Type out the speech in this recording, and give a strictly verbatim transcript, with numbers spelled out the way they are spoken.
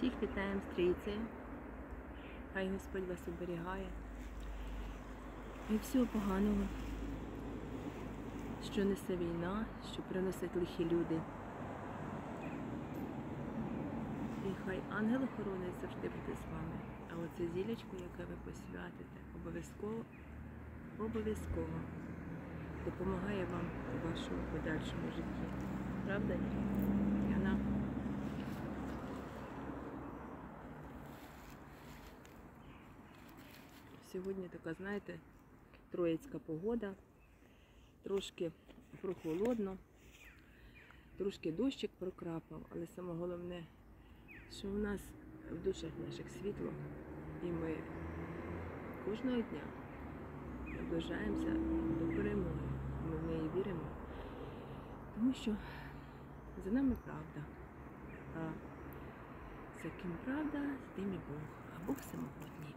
Всіх вітаємо стрійці. Хай Господь вас оберігає від всього поганого, що несе війна, що приносять лихі люди. І хай ангел-охоронець завжди буде з вами. А оце зілячко, яке ви посвятите, обов'язково, обов'язково допомагає вам у вашому подальшому житті. Правда? Яна? Сьогодні така, знаєте, троїцька погода, трошки прохолодно, трошки дощик прокрапав, але саме головне, що у нас в душах наших світло, і ми кожного дня наближаємося до перемоги. Ми в неї віримо, тому що за нами правда, а за ким правда, з тим і Бог, а Бог всемогутній.